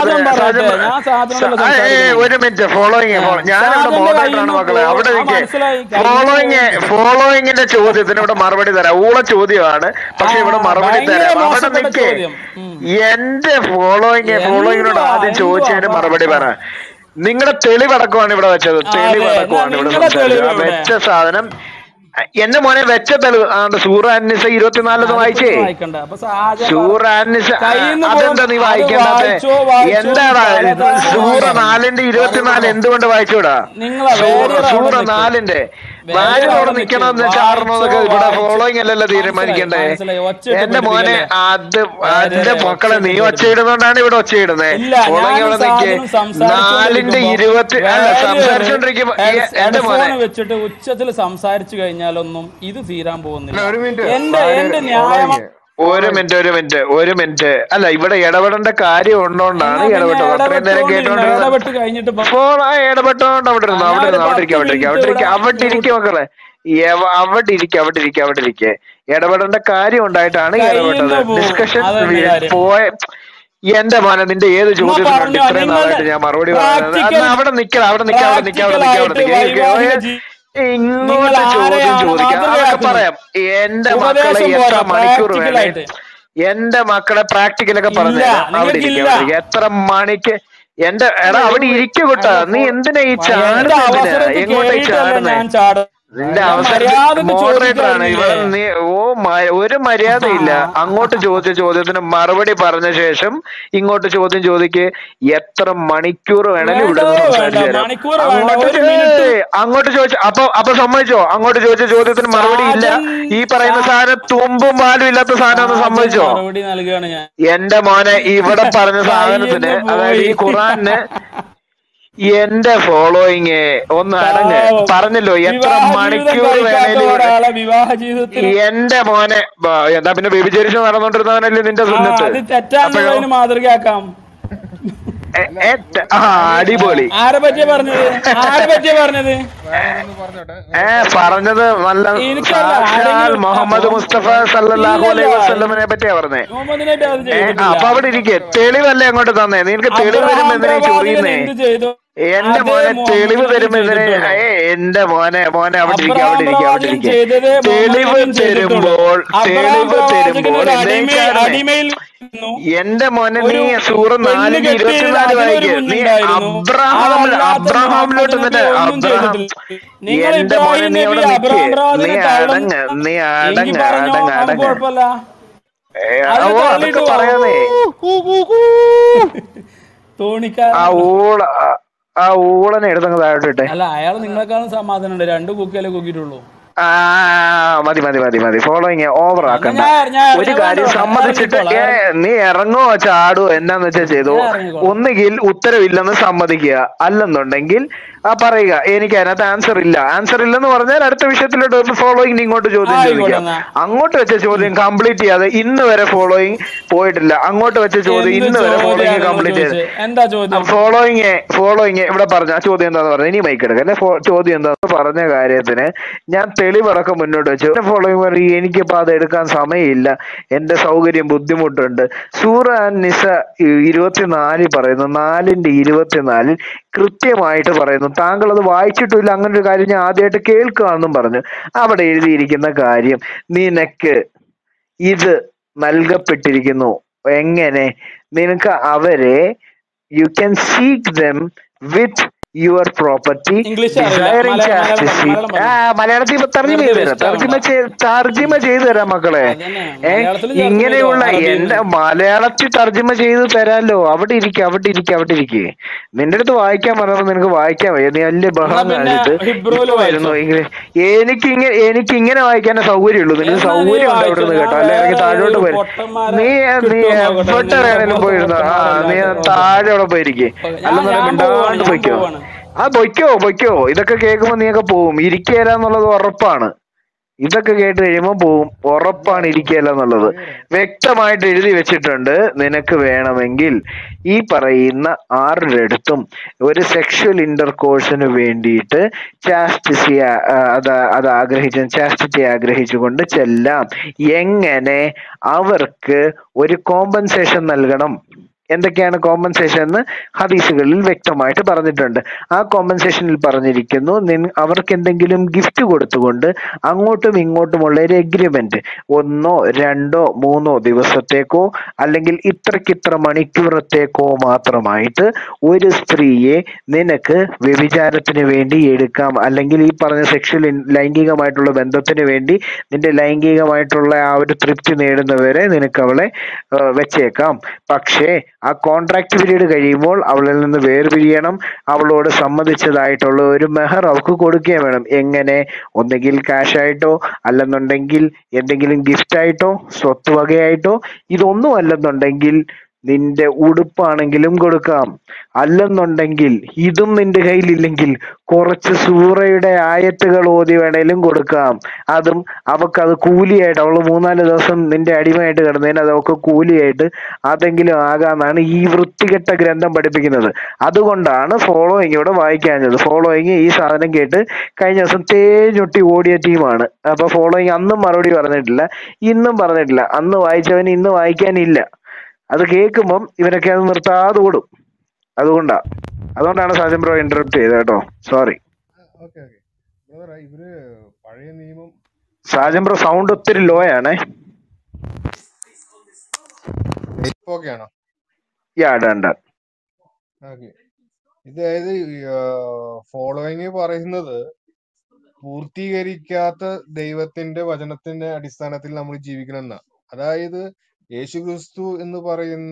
ഒരു മിനിറ്റ്. ഫോളോയിങ്, ഞാനിവിടെ മോഡറേറ്ററാണ് മക്കളെ, അവിടെ ഫോളോയിങ്ങിന്റെ ചോദ്യത്തിന് ഇവിടെ മറുപടി തരാം. ഊള ചോദ്യമാണ്, പക്ഷെ ഇവിടെ മറുപടി തരാം. അവിടെ നിൽക്കേ. എന്റെ ഫോളോയിങ്ങിനോട് ആദ്യം ചോദിച്ചതിന് മറുപടി പറ. നിങ്ങളുടെ തെളിവടക്കമാണ് ഇവിടെ വെച്ചത്, തെളിവടക്കമാണ് ഇവിടെ സംസാരിച്ചത്. വെച്ച സാധനം എന്റെ മോനെ വെച്ച തെളിവ് സൂറ അന്നിസ 24 വായിച്ചേ. സൂറ അന്നിസ അതെന്താ നീ വായിക്കേണ്ടത്? എന്താണ് സൂറ 4:24 എന്തുകൊണ്ട് വായിച്ചൂടാ? സൂറ 4 വായനോട് നിക്കണമെന്ന് ചാടണമെന്നൊക്കെ ഇവിടെ ഫോളോയിങ് അല്ലല്ലോ തീരുമാനിക്കണ്ടേ? എന്റെ മോനെ, എന്റെ മക്കളെ, നീ ഒച്ചയിടുന്നോണ്ടാണ് ഇവിടെ ഒച്ചയിടുന്നത്. ഫോളോയിങ് അവിടെ നിൽക്കേ. 4:20 അല്ല സംസാരിച്ചോണ്ടിരിക്കുമ്പോ എന്റെ മോനെ വെച്ചിട്ട് ഉച്ചത്തിൽ സംസാരിച്ചു കഴിഞ്ഞാലൊന്നും ഇത് തീരാൻ പോകുന്നില്ല. ഒരു മിനിറ്റ് അല്ല, ഇവിടെ ഇടപെടേണ്ട കാര്യം ഉണ്ടോണ്ടാണ് ഇടപെട്ടത്. അത്രയും നേരം കേട്ടോണ്ടിരുന്നത് ഇടപെട്ടോണ്ട് അവിടെ ഇരുന്നു. അവിടെ ഇരിക്കും മക്കളെ, അവിടെ ഇരിക്കെ. ഇടപെടേണ്ട കാര്യം ഉണ്ടായിട്ടാണ് ഇടപെട്ടത്. ഡിസ്കഷൻ പോയ എന്റെ മോനെ, നിന്റെ ഏത് ചോദ്യത്തിനുണ്ട് ഇത്രയും നാളായിട്ട് ഞാൻ മറുപടി പറയുന്നത്? അവിടെ നിൽക്കണം. ഇങ്ങോട്ട് ചോദ്യം ചോദിക്കാം, അതൊക്കെ പറയാം. എന്റെ മക്കളെ എത്ര മണിക്കൂർ വേണം? എന്റെ മക്കളെ പ്രാക്ടിക്കലൊക്കെ പറഞ്ഞു അവിടെ ഇരിക്കും. എത്ര മണിക്ക് എന്റെ എടാ അവിടെ ഇരിക്കൂട്ടാ. നീ എന്തിനാ ഈ ചാടുന്നത്? എങ്ങോട്ടാ ഈ ചാടുന്നത്? നിന്റെ അവസരം മോഡറേറ്ററാണ് ഇവിടെ. നീ ഒരു മര്യാദയില്ല. അങ്ങോട്ട് ചോദിച്ച ചോദ്യത്തിന് മറുപടി പറഞ്ഞ ശേഷം ഇങ്ങോട്ട് ചോദ്യം ചോദിക്ക്. എത്ര മണിക്കൂർ വേണേലും ഇവിടെ അങ്ങോട്ട് ചോദിച്ച അപ്പൊ സമ്മതിച്ചോ? അങ്ങോട്ട് ചോദിച്ച ചോദ്യത്തിന് മറുപടി ഇല്ല. ഈ പറയുന്ന സാധനം തുമ്പും പാലും ഇല്ലാത്ത സാധനം ഒന്ന് സമ്മതിച്ചോ? എന്റെ മോനെ, ഇവിടെ പറഞ്ഞ സാധനത്തിന്, അതായത് ഈ ഖുറാന് എന്റെ ഫോളോയിങ് ഒന്ന് അടങ്ങ്. പറഞ്ഞല്ലോ എത്ര മണിക്കൂർ വേണേലും. എന്റെ മോനെ, എന്താ പിന്നെ വ്യഭിചരിച്ച് നടന്നോണ്ടിരുന്നവനല്ലേ നിന്റെ സുന്നത്ത്? മാതൃകയാക്കാം. അടിപൊളി. ആരെ പറ്റിയ പറഞ്ഞത്? പറഞ്ഞത് നല്ല മുഹമ്മദ് മുസ്തഫ സല്ലല്ലാഹു അലൈഹി വസല്ലമിനെ പറ്റിയാ പറഞ്ഞേ. അപ്പൊ അവിടെ ഇരിക്കെ. തെളിവല്ലേ അങ്ങോട്ട് തന്നേ? നിനക്ക് തെളിവ് വരുമ്പോ എന്തിനാ ചൊറിയുന്നേ? എന്റെ മോനെ, തെളിവ് തരുമ്പോ എന്തിനാ? എന്റെ മോനെ അവിടെ ഇരിക്കെ. തെളിവ് തരുമ്പോൾ എന്റെ മോനെ, നീ സൂറ 4:24 വായിക്കും. നീ അബ്രഹാമിലോട്ട് നിന്നിട്ട് എന്റെ മോനെ, നീ അവിടെ നിൽക്കേ. നീ അടങ്ങ്. അതൊക്കെ പറയാന്നേ. ആ ഊളനെ എടുത്തങ്ങ് താഴോട്ടെ. അല്ല, അയാൾ നിങ്ങളെക്കാളും സമാധാനം ഉണ്ട്. 2 കുക്കിയല്ലേ കുക്കിയിട്ടുള്ളൂ. മതി. ഫോളോയിങ് ഓവർ ആക്കണ്ട. ഒരു കാര്യം സമ്മതിച്ചിട്ട് നീ ഇറങ്ങോ ചാടോ എന്നാന്ന് വെച്ചാൽ ചെയ്തോ. ഒന്നുകിൽ ഉത്തരവില്ലെന്ന് സമ്മതിക്കുക, അല്ലെന്നുണ്ടെങ്കിൽ പറയുക എനിക്ക് അതിനകത്ത് ആൻസർ ഇല്ലെന്ന് പറഞ്ഞാൽ അടുത്ത വിഷയത്തിലോട്ട് ഫോളോയിങ് ഇങ്ങോട്ട് ചോദ്യം ചോദിക്കാം. അങ്ങോട്ട് വെച്ച ചോദ്യം കംപ്ലീറ്റ് ചെയ്യാതെ ഇന്ന് വരെ ഫോളോയിങ് പോയിട്ടില്ല. അങ്ങോട്ട് വെച്ച ചോദ്യം ഇന്ന് വരെ ഫോളോയിങ് കംപ്ലീറ്റ് ചെയ്ത് ഫോളോയിങ് ഇവിടെ പറഞ്ഞ ചോദ്യം എന്താന്ന് പറഞ്ഞത്? ഇനി മൈക്ക് എടുക്കാം അല്ലെ? ചോദ്യം എന്താന്ന് പറഞ്ഞ കാര്യത്തിന് ഞാൻ തെളിവടക്കം മുന്നോട്ട് വെച്ചു. ഫോളോയിങ് പറയും എനിക്കിപ്പോ അത് എടുക്കാൻ സമയമില്ല, എന്റെ സൗകര്യം ബുദ്ധിമുട്ടുണ്ട്. സൂറ നിസ 24 പറയുന്നു, 4:24 കൃത്യമായിട്ട് പറയുന്നു. താങ്കൾ അത് വായിച്ചിട്ടില്ല, അങ്ങനെ ഒരു കാര്യം ഞാൻ ആദ്യമായിട്ട് കേൾക്കുകയാണെന്നും പറഞ്ഞു. അവിടെ എഴുതിയിരിക്കുന്ന കാര്യം, നിനക്ക് ഇത് നൽകപ്പെട്ടിരിക്കുന്നു. എങ്ങനെ? നിനക്ക് അവരെ you can seek them with your property English അറിയില്ല, ഡിസൈറിങ് മലയാളം പറഞ്ഞു, ചാസ്റ്റിറ്റി. മലയാളം പറഞ്ഞു. മലയാളത്തിൽ തർജ്ജിമ വെറുതെ ചെയ്തു തരാം, വേസ്റ്റ് ആവണ്ട. തർജ്ജിമ ചെയ്തു തരാം മക്കളെ. അതന്നെ മലയാളത്തിൽ ചേർത്ത് ചെയ്തോ, ഇങ്ങനെയുള്ള അറബിന്ന്. എന്റെ മലയാളത്തിൽ തർജ്ജിമ ചെയ്ത് തരാമല്ലോ. അവിടെ ഇരിക്കെ. നിന്റെ അടുത്ത് വായിക്കാൻ പറഞ്ഞപ്പോ നിനക്ക് വായിക്കാൻ വയ്യ, നീ വലിയ എന്നാ ബഹളം പിന്നെ കാണിച്ചിട്ട് ഹിബ്രുവിൽ ഇപ്പൊ വായിച്ചോ. വരുന്നു. എനിക്കിങ്ങനെ വായിക്കാനേ സൗകര്യമുള്ളൂ. നിനക്ക് എന്നാ നീ സൗകര്യം ഉണ്ട് അവിടെ വായിച്ചോ, നിന്ന് ഞാൻ കേട്ടോ, അല്ലെ ഇറങ്ങി വേറെ താഴോട്ട് ഒരു പോയി. പൊട്ടന്മാരെ നീ കിട്ടുമോ നോക്കട്ടെ, എവിടെ നിന്റെ വേണേലും പോലത്തെ പോയിരുന്നോ. നീ പൊട്ടന്മാരല്ലാത്ത. താഴെ അവിടെ പോയിരിക്കേ, അല്ലെന്നുണ്ടെങ്കിൽ ഞാൻ പോവാണ്, മിണ്ടാണ്ട് ഞാൻ പൊയ്ക്കോ. പോവാണ്. പൊയ്ക്കോ. ഇതൊക്കെ കേൾക്കുമ്പോ നീയൊക്കെ പോവും. ഇരിക്കുകയില്ല എന്നുള്ളത് ഉറപ്പാണ്. ഇതൊക്കെ കേട്ട് കഴിയുമ്പോ പോവും, അല്ല ഉറപ്പാണ് ഇരിക്കുകയില്ല എന്നുള്ളത്. ക്ലിയർ ആണ്. വ്യക്തമായിട്ട് എഴുതി വെച്ചിട്ടുണ്ട്. നിനക്ക് വേണമെങ്കിൽ ഈ പറയുന്ന 6 അടുത്തും ഒരു സെക്ഷൽ ഇന്റർകോഴ്സിന് വേണ്ടിയിട്ട് ചാസ്റ്റിറ്റി ആഗ്രഹിച്ചുകൊണ്ട് ചെല്ലാം. എങ്ങനെ? അവർക്ക് ഒരു കോമ്പൻസേഷൻ നൽകണം. എന്തൊക്കെയാണ് കോമ്പൻസേഷൻ എന്ന് ഹദീസുകളിൽ വ്യക്തമായിട്ട് പറഞ്ഞിട്ടുണ്ട്. ആ കോമ്പൻസേഷനിൽ പറഞ്ഞിരിക്കുന്നു, അവർക്ക് എന്തെങ്കിലും ഗിഫ്റ്റ് കൊടുത്തുകൊണ്ട് അങ്ങോട്ടും ഇങ്ങോട്ടുമുള്ള ഒരു എഗ്രിമെന്റ്, 1, 2, 3 ദിവസത്തേക്കോ അല്ലെങ്കിൽ ഇത്ര മണിക്കൂറത്തേക്കോ മാത്രമായിട്ട് ഒരു സ്ത്രീയെ നിനക്ക് വ്യഭിചാരത്തിന് വേണ്ടി എടുക്കാം, അല്ലെങ്കിൽ ഈ പറഞ്ഞ ലൈംഗികമായിട്ടുള്ള ബന്ധത്തിന് വേണ്ടി നിന്റെ ലൈംഗികമായിട്ടുള്ള ആ ഒരു തൃപ്തി നേടുന്നവരെ നിനക്ക് അവളെ വെച്ചേക്കാം. പക്ഷേ ആ കോൺട്രാക്ട് പീരീഡ് കഴിയുമ്പോൾ അവളിൽ നിന്ന് വേർപിരിയണം. അവളോട് സമ്മതിച്ചതായിട്ടുള്ള ഒരു മെഹർ അവൾക്ക് കൊടുക്കുകയും വേണം. എങ്ങനെ? ഒന്നെങ്കിൽ ക്യാഷ് ആയിട്ടോ, അല്ലെന്നുണ്ടെങ്കിൽ എന്തെങ്കിലും ഗിഫ്റ്റ് ആയിട്ടോ, സ്വത്ത് വകയായിട്ടോ. ഇതൊന്നും അല്ലെന്നുണ്ടെങ്കിൽ നിന്റെ ഉടുപ്പാണെങ്കിലും കൊടുക്കാം. അല്ലെന്നുണ്ടെങ്കിൽ ഇതും നിന്റെ കയ്യിലില്ലെങ്കിൽ കുറച്ച് സൂറയുടെ ആയത്തുകൾ ഓതി വേണേലും കൊടുക്കാം. അതും അവക്കത് കൂലിയായിട്ട്, അവള് 3-4 ദിവസം നിന്റെ അടിമയായിട്ട് കിടന്നതിന് അത് അവൾക്ക് കൂലിയായിട്ട് അതെങ്കിലും ആകാമെന്നാണ് ഈ വൃത്തികെട്ട ഗ്രന്ഥം പഠിപ്പിക്കുന്നത്. അതുകൊണ്ടാണ് ഫോളോയിങ് ഇവിടെ വായിക്കാഞ്ഞത്. ഫോളോയിങ് ഈ സാധനം കേട്ട് കഴിഞ്ഞ ദിവസം തേഞ്ഞൊട്ടി ഓടിയ ടീമാണ്. അപ്പൊ ഫോളോയിങ് അന്നും മറുപടി പറഞ്ഞിട്ടില്ല, ഇന്നും പറഞ്ഞിട്ടില്ല. അന്ന് വായിച്ചവന് ഇന്ന് വായിക്കാനില്ല. അത് കേൾക്കുമ്പം ഇവരൊക്കെ അത് നിർത്താതെ ഓടും. അതുകൊണ്ടാണ് സാജൻ ബ്രോ ഇന്ററപ്റ്റ് ചെയ്തത് കേട്ടോ, സോറി. ഓക്കെ ബ്രദർ, ഇവര് പഴയ നിയമം സാജൻ ബ്രോ സൗണ്ട് ഒത്തിരി ലോ ആണേ. ഓക്കെ ആണോ? ഡൺ. ഓക്കെ. ഇതായത് ഫോളോയിങ് പറയുന്നത് പൂർത്തീകരിക്കാത്ത ദൈവത്തിന്റെ വചനത്തിന്റെ അടിസ്ഥാനത്തിൽ നമ്മൾ ജീവിക്കണം എന്നാ. അതായത് യേശുക്രിസ്തു എന്ന് പറയുന്ന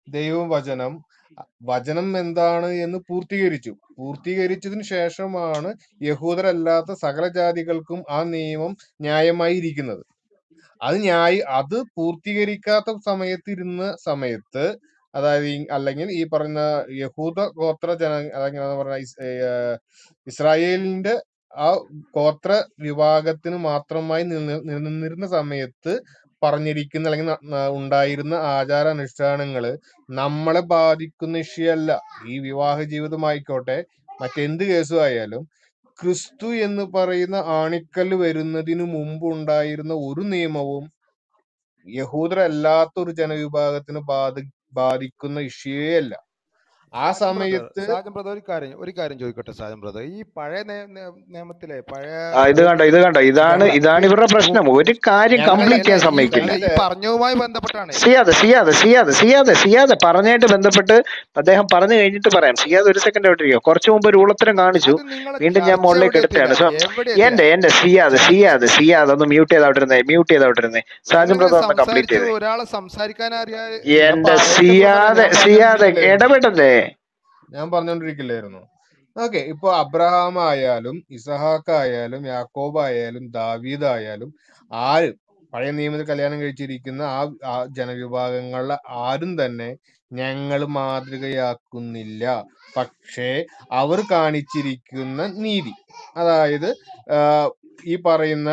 വചനം എന്താണ് എന്ന് പൂർത്തീകരിച്ചതിന് ശേഷമാണ് യഹൂദരല്ലാത്ത സകല ജാതികൾക്കും ആ നിയമം ന്യായമായി ഇരിക്കുന്നത്. അത് പൂർത്തീകരിക്കാത്ത സമയത്ത് അതായത് അല്ലെങ്കിൽ ഈ പറയുന്ന യഹൂദ ഗോത്ര അല്ലെങ്കിൽ ഇസ്രായേലിന്റെ ആ ഗോത്ര വിഭാഗത്തിന് മാത്രമായി നിലനിന്നിരുന്ന സമയത്ത് പറഞ്ഞിരിക്കുന്ന അല്ലെങ്കിൽ ഉണ്ടായിരുന്ന ആചാരാനുഷ്ഠാനങ്ങള് നമ്മളെ ബാധിക്കുന്ന വിഷയമല്ല. ഈ വിവാഹ ജീവിതമായിക്കോട്ടെ, മറ്റെന്ത് കേസും ആയാലും ക്രിസ്തു എന്ന് പറയുന്ന ആണിക്കല്ല് വരുന്നതിന് മുമ്പ് ഉണ്ടായിരുന്ന ഒരു നിയമവും യഹൂദരല്ലാത്ത ഒരു ജനവിഭാഗത്തിന് ബാധിക്കുന്ന വിഷയമേ അല്ല. ആ സമയത്ത് സാജൻ ബ്രദർ ഒരു കാര്യം ചോദിക്കട്ടെ സാജൻ ബ്രദർ, ഈ പഴയ നിയമത്തിലെ ഇത് കണ്ട ഇതാണ് ഇവരുടെ പ്രശ്നം. ഒരു കാര്യം കംപ്ലീറ്റ് ചെയ്യാൻ സമ്മതിക്കില്ല. ഈ പറഞ്ഞവുമായി ബന്ധപ്പെട്ടാണ്. സിയാദ് പറഞ്ഞായിട്ട് ബന്ധപ്പെട്ട് അദ്ദേഹം പറഞ്ഞു കഴിഞ്ഞിട്ട് പറയാം. സിയാദ് ഒരു സെക്കൻഡ് ആയിട്ടിരിക്കും. കുറച്ചു മുമ്പ് ഒരു ഊളത്തരം കാണിച്ചു, വീണ്ടും ഞാൻ മുകളിലേക്ക് എടുത്തതാണ്. എന്റെ സിയാദ് ഒന്ന് മ്യൂട്ട് ചെയ്തോട്ടിരുന്നേ. സാജൻ ബ്രദർ ഒന്ന് കംപ്ലീറ്റ് ചെയ്തേ. ഒരാളെ സംസാരിക്കാൻ എന്റെ സിയാദ് ഇടപെട്ടതേ. ഞാൻ പറഞ്ഞോണ്ടിരിക്കില്ലായിരുന്നു. ഓക്കെ. ഇപ്പൊ അബ്രഹാം ആയാലും ഇസഹാക്ക് ആയാലും യാക്കോബ് ആയാലും ദാവീദ് ആയാലും ആരും പഴയ നിയമത്തിൽ കല്യാണം കഴിച്ചിരിക്കുന്ന ആ ജനവിഭാഗങ്ങളിലെ ആരും തന്നെ ഞങ്ങൾ മാതൃകയാക്കുന്നില്ല. പക്ഷേ അവർ കാണിച്ചിരിക്കുന്ന നീതി, അതായത് ഈ പറയുന്ന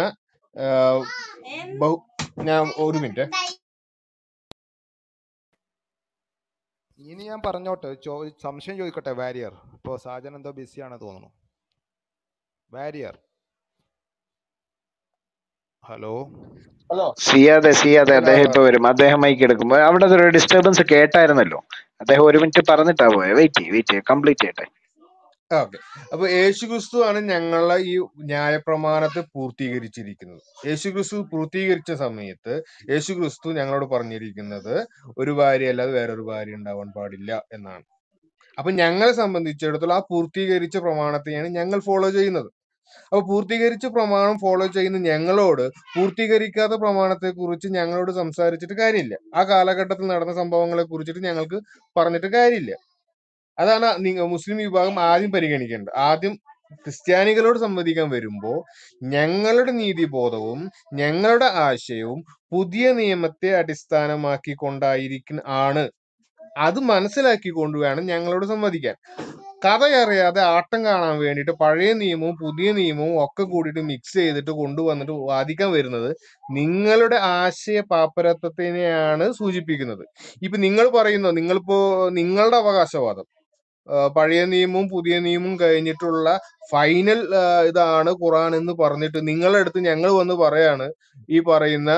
ഞാൻ ഒരു മിനിറ്റ് ഇനി ഞാൻ പറഞ്ഞോട്ടെ, സംശയം ചോദിക്കട്ടെ. വാരിയർ, ഇപ്പോൾ സാജൻ എന്തോ ബിസിയാണ് തോന്നുന്നു. വാരിയർ ഹലോ. സിയാദെ അദ്ദേഹം ഇപ്പൊ വരും. അദ്ദേഹം മൈക്ക് എടുക്കുമ്പോ അവിടെ ഒരു ഡിസ്റ്റർബൻസ് കേട്ടായിരുന്നല്ലോ. അദ്ദേഹം 1 മിനിറ്റ് പറഞ്ഞിട്ടാ പോയെ. വെയിറ്റ് കംപ്ലീറ്റ് ചെയ്യട്ടെ. ഓക്കെ. അപ്പൊ യേശുക്രിസ്തു ആണ് ഞങ്ങളെ ഈ ന്യായപ്രമാണത്തെ പൂർത്തീകരിച്ചിരിക്കുന്നത്. യേശുക്രിസ്തു പൂർത്തീകരിച്ച സമയത്ത് യേശുക്രിസ്തു ഞങ്ങളോട് പറഞ്ഞിരിക്കുന്നത് ഒരു ഭാര്യ അല്ലാതെ വേറൊരു ഭാര്യ ഉണ്ടാവാൻ പാടില്ല എന്നാണ്. അപ്പൊ ഞങ്ങളെ സംബന്ധിച്ചിടത്തോളം ആ പൂർത്തീകരിച്ച പ്രമാണത്തെയാണ് ഞങ്ങൾ ഫോളോ ചെയ്യുന്നത്. അപ്പൊ പൂർത്തീകരിച്ച പ്രമാണം ഫോളോ ചെയ്യുന്ന ഞങ്ങളോട് പൂർത്തീകരിക്കാത്ത പ്രമാണത്തെ കുറിച്ച് ഞങ്ങളോട് സംസാരിച്ചിട്ട് കാര്യമില്ല. ആ കാലഘട്ടത്തിൽ നടന്ന സംഭവങ്ങളെ കുറിച്ചിട്ട് ഞങ്ങൾക്ക് പറഞ്ഞിട്ട് കാര്യമില്ല. അതാണ് മുസ്ലിം വിഭാഗം ആദ്യം പരിഗണിക്കേണ്ടത്. ആദ്യം ക്രിസ്ത്യാനികളോട് സംവദിക്കാൻ വരുമ്പോ ഞങ്ങളുടെ നീതിബോധവും ഞങ്ങളുടെ ആശയവും പുതിയ നിയമത്തെ അടിസ്ഥാനമാക്കിക്കൊണ്ടായിരിക്കും ആണ്. അത് മനസ്സിലാക്കിക്കൊണ്ട് വേണം ഞങ്ങളോട് സംവദിക്കാൻ. കഥയറിയാതെ ആട്ടം കാണാൻ വേണ്ടിയിട്ട് പഴയ നിയമവും പുതിയ നിയമവും ഒക്കെ കൂടിയിട്ട് മിക്സ് ചെയ്തിട്ട് കൊണ്ടുവന്നിട്ട് വാദിക്കാൻ വരുന്നത് നിങ്ങളുടെ ആശയ പാപ്പരത്വത്തിനെയാണ് സൂചിപ്പിക്കുന്നത്. ഇപ്പൊ നിങ്ങൾ പറയുന്നു, നിങ്ങളുടെ അവകാശവാദം പഴയ നിയമവും പുതിയ നിയമവും കഴിഞ്ഞിട്ടുള്ള ഫൈനൽ ഇതാണ് ഖുറാൻ എന്ന് പറഞ്ഞിട്ട് നിങ്ങളുടെ അടുത്ത് ഞങ്ങൾ വന്ന് പറയാണ് ഈ പറയുന്ന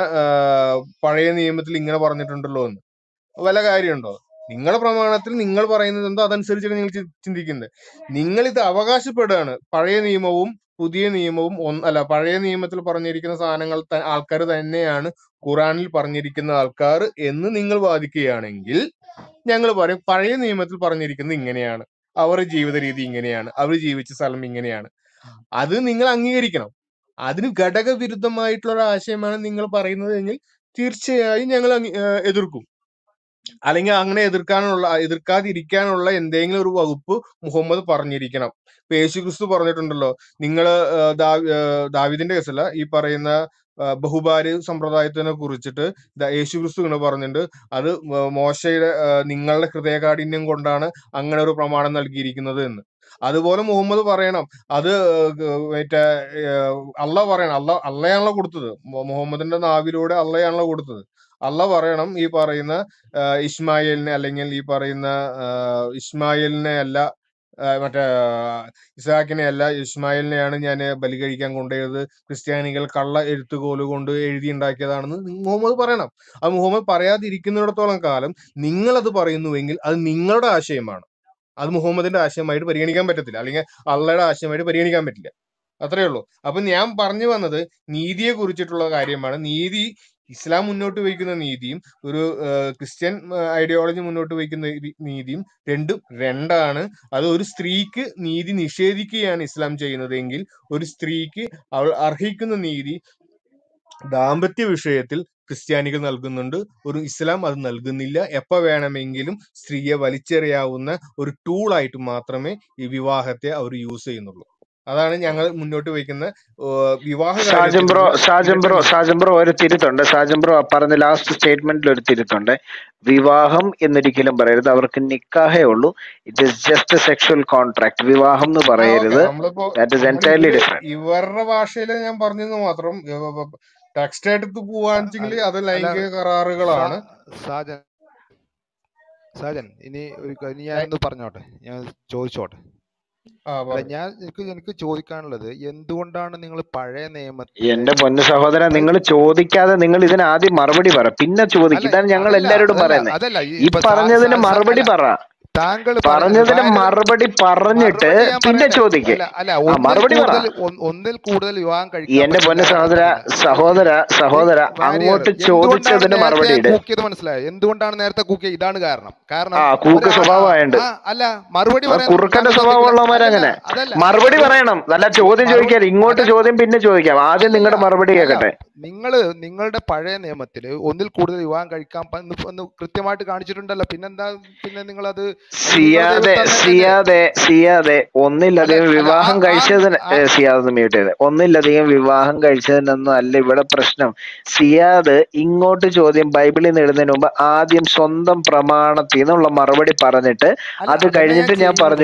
പഴയ നിയമത്തിൽ ഇങ്ങനെ പറഞ്ഞിട്ടുണ്ടല്ലോ എന്ന്. വല്ല കാര്യമുണ്ടോ? നിങ്ങളുടെ പ്രമാണത്തിൽ നിങ്ങൾ പറയുന്നത് എന്തോ അതനുസരിച്ചാണ് നിങ്ങൾ ചിന്തിക്കുന്നത്. നിങ്ങൾ ഇത് അവകാശപ്പെടുകയാണ് പഴയ നിയമവും പുതിയ നിയമവും പഴയ നിയമത്തിൽ പറഞ്ഞിരിക്കുന്ന സാധനങ്ങൾ ആൾക്കാർ തന്നെയാണ് ഖുറാനിൽ പറഞ്ഞിരിക്കുന്ന ആൾക്കാർ എന്ന് നിങ്ങൾ വാദിക്കുകയാണെങ്കിൽ ഞങ്ങൾ പറയും പഴയ നിയമത്തിൽ പറഞ്ഞിരിക്കുന്നത് ഇങ്ങനെയാണ്, അവരുടെ ജീവിത രീതി ഇങ്ങനെയാണ്, അവർ ജീവിച്ച സ്ഥലം ഇങ്ങനെയാണ്. അത് നിങ്ങൾ അംഗീകരിക്കണം. അതിന് ഘടകവിരുദ്ധമായിട്ടുള്ള ഒരു ആശയമാണ് നിങ്ങൾ പറയുന്നത് എങ്കിൽ തീർച്ചയായും ഞങ്ങൾ എതിർക്കും. അല്ലെങ്കിൽ അങ്ങനെ എതിർക്കാതിരിക്കാനുള്ള എന്തെങ്കിലും ഒരു വകുപ്പ് മുഹമ്മദ് പറഞ്ഞിരിക്കണം. ഇപ്പൊ യേശുക്രിസ്തു പറഞ്ഞിട്ടുണ്ടല്ലോ, നിങ്ങള് ദാവീദിന്റെ കേസല്ല, ഈ പറയുന്ന ബഹുഭാര്യ സമ്പ്രദായത്തിനെ കുറിച്ചിട്ട് യേശുക്രിസ്തു ഇങ്ങനെ പറഞ്ഞിട്ടുണ്ട്, അത് മോശയുടെ നിങ്ങളുടെ ഹൃദയകാഠിന്യം കൊണ്ടാണ് അങ്ങനെ ഒരു പ്രമാണം നൽകിയിരിക്കുന്നത് എന്ന്. അതുപോലെ മുഹമ്മദ് പറയണം, അത് മറ്റേ അള്ളാഹ് പറയണം, അള്ളയാണല്ലോ കൊടുത്തത്, മുഹമ്മദിന്റെ നാവിലൂടെ അള്ളയാണല്ലോ കൊടുത്തത്. അള്ളാഹ് പറയണം ഈ പറയുന്ന ഇസ്മായിലിനെ, അല്ലെങ്കിൽ ഈ പറയുന്ന ഇസ്മായിലിനെ അല്ല, മറ്റേ ഇസ്ഹാക്കിനെ അല്ല, ഇസ്മായിലിനെയാണ് ഞാൻ ബലി കഴിക്കാൻ കൊണ്ടുപോയത്, ക്രിസ്ത്യാനികൾ കള്ള എഴുത്തുകോല് കൊണ്ട് എഴുതി ഉണ്ടാക്കിയതാണെന്ന് മുഹമ്മദ് പറയണം. അത് മുഹമ്മദ് പറയാതിരിക്കുന്നിടത്തോളം കാലം നിങ്ങളത് പറയുന്നുവെങ്കിൽ അത് നിങ്ങളുടെ ആശയമാണ്. അത് മുഹമ്മദിന്റെ ആശയമായിട്ട് പരിഗണിക്കാൻ പറ്റത്തില്ല, അല്ലെങ്കിൽ അള്ളയുടെ ആശയമായിട്ട് പരിഗണിക്കാൻ പറ്റില്ല. അത്രയേ ഉള്ളൂ. അപ്പൊ ഞാൻ പറഞ്ഞു വന്നത് നീതിയെ കുറിച്ചിട്ടുള്ള കാര്യമാണ്. നീതി ഇസ്ലാം മുന്നോട്ട് വയ്ക്കുന്ന നീതിയും ഒരു ക്രിസ്ത്യൻ ഐഡിയോളജി മുന്നോട്ട് വയ്ക്കുന്ന നീതിയും രണ്ടാണ്. അത് ഒരു സ്ത്രീക്ക് നീതി നിഷേധിക്കുകയാണ് ഇസ്ലാം ചെയ്യുന്നതെങ്കിൽ ഒരു സ്ത്രീക്ക് അവൾ അർഹിക്കുന്ന നീതി ദാമ്പത്യ വിഷയത്തിൽ ക്രിസ്ത്യാനികൾ നൽകുന്നുണ്ട്, ഒരു ഇസ്ലാം അത് നൽകുന്നില്ല. എപ്പോ വേണമെങ്കിലും സ്ത്രീയെ വലിച്ചെറിയാവുന്ന ഒരു ടൂളായിട്ട് മാത്രമേ ഈ വിവാഹത്തെ അവർ യൂസ് ചെയ്യുന്നുള്ളൂ. അതാണ് ഞങ്ങൾ മുന്നോട്ട് വയ്ക്കുന്ന വിവാഹ സാജൻ ബ്രോ ഒരു തിരുത്തുണ്ട്. സാജൻ ബ്രോ പറഞ്ഞ ലാസ്റ്റ് സ്റ്റേറ്റ്മെന്റിൽ ഒരു തിരുത്തുണ്ട്. വിവാഹം എന്നൊരിക്കലും പറയരുത്, അവർക്ക് നിക്കാഹേ ഉള്ളൂ. It is just a sexual contract. വിവാഹം എന്ന് പറയരുത്. That is entirely different. ഇവരുടെ ഭാഷയിൽ ഞാൻ പറഞ്ഞത് മാത്രം. ടെക്സ്റ്റ് എടുത്ത് പോവാണെങ്കിൽ അത് ലൈംഗിക കരാറുകളാണ്. സാജൻ ഇനി ഞാനൊന്ന് പറഞ്ഞോട്ടെ, ഞാൻ ചോദിച്ചോട്ടെ. എനിക്ക് ചോദിക്കാനുള്ളത്, എന്തുകൊണ്ടാണ് നിങ്ങൾ പഴയ നിയമത്തിൽ, എന്റെ പൊന്നു സഹോദരൻ, നിങ്ങൾ ചോദിക്കാതെ നിങ്ങൾ ഇതിന് ആദ്യം മറുപടി പറ, പിന്നെ ചോദിക്കും. ഇതാണ് ഞങ്ങൾ എല്ലാവരോടും പറയുന്നത്. ഈ പറഞ്ഞതിന് മറുപടി പറ, പറഞ്ഞതിന് മറുപടി പറഞ്ഞിട്ട് പിന്നെ ചോദിക്കേ. മറുപടി പറ. ഒന്നിൽ കൂടുതൽ വിവാഹം എന്റെ പൊന്നു സഹോദര അങ്ങോട്ട് ചോദിച്ചതിന് മറുപടി ഇട്. മനസ്സിലായോ എന്തുകൊണ്ടാണ് നേരത്തെ കൂക്കിയ? ഇതാണ് കാരണം. കൂക്ക് സ്വഭാവമായുണ്ട്. അല്ല, മറുപടി കുറുക്കന്റെ സ്വഭാവമുള്ളവരങ്ങനെ മറുപടി പറയണം. നല്ല ചോദ്യം ചോദിക്കാൻ ഇങ്ങോട്ട് ചോദ്യം പിന്നെ ചോദിക്കാം. ആദ്യം നിങ്ങളുടെ മറുപടി കേൾക്കട്ടെ. നിങ്ങളുടെ പഴയ നിയമത്തില് ഒന്നിൽ കൂടുതൽ വിവാഹം കഴിക്കാൻ കൃത്യമായിട്ട് കാണിച്ചിട്ടുണ്ടല്ലോ. പിന്നെ നിങ്ങളത് സിയാതെ ഒന്നിലധികം വിവാഹം കഴിച്ചതിന് ഒന്നിലധികം വിവാഹം കഴിച്ചതിനൊന്നും അല്ല ഇവിടെ പ്രശ്നം. സിയാദ് ഇങ്ങോട്ട് ചോദ്യം ബൈബിളിൽ നിന്ന് ഇടുന്നതിന് മുമ്പ് ആദ്യം സ്വന്തം പ്രമാണത്തിൽ നിന്നുള്ള മറുപടി പറഞ്ഞിട്ട് അത് കഴിഞ്ഞിട്ട് ഞാൻ പറഞ്ഞു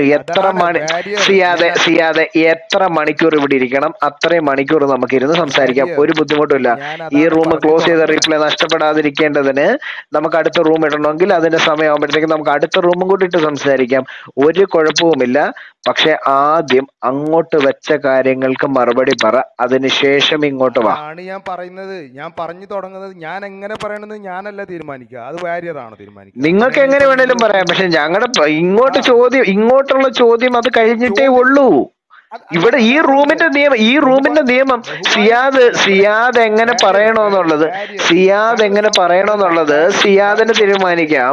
സിയാദെ എത്ര മണിക്കൂർ ഇവിടെ ഇരിക്കണം, അത്രയും മണിക്കൂർ നമുക്ക് ഇരുന്ന് സംസാരിക്കാം, ഒരു ബുദ്ധിമുട്ടില്ല. കുഴപ്പമില്ല. ഈ റൂം ക്ലോസ് ചെയ്ത റീപ്ലേ നഷ്ടപ്പെടാതിരിക്കേണ്ടതിന് നമുക്ക് അടുത്ത റൂം ഇടണമെങ്കിൽ അതിന്റെ സമയമാകുമ്പോഴത്തേക്ക് നമുക്ക് അടുത്ത റൂമും കൂടി ഇട്ട് സംസാരിക്കാം. ഒരു കുഴപ്പവുമില്ല. പക്ഷെ ആദ്യം അങ്ങോട്ട് വെച്ച കാര്യങ്ങൾക്ക് മറുപടി പറ, അതിനുശേഷം ഇങ്ങോട്ട് വാ. ആണ് ഞാൻ പറയുന്നത്. ഞാൻ പറഞ്ഞു തുടങ്ങുന്നത് ഞാൻ എങ്ങനെ പറയണമെന്ന് ഞാനല്ല തീരുമാനിക്കുക, അത് വാര്യറാണ് തീരുമാനിക്കുക. നിങ്ങൾക്ക് എങ്ങനെ വേണേലും പറയാം. പക്ഷെ ഞങ്ങളുടെ ഇങ്ങോട്ടുള്ള ചോദ്യം അത് കഴിഞ്ഞിട്ടേ ഉള്ളൂ. ഇവിടെ ഈ റൂമിന്റെ നിയമം സിയാദ് എങ്ങനെ പറയണോന്നുള്ളത് സിയാദിന് തീരുമാനിക്കാം.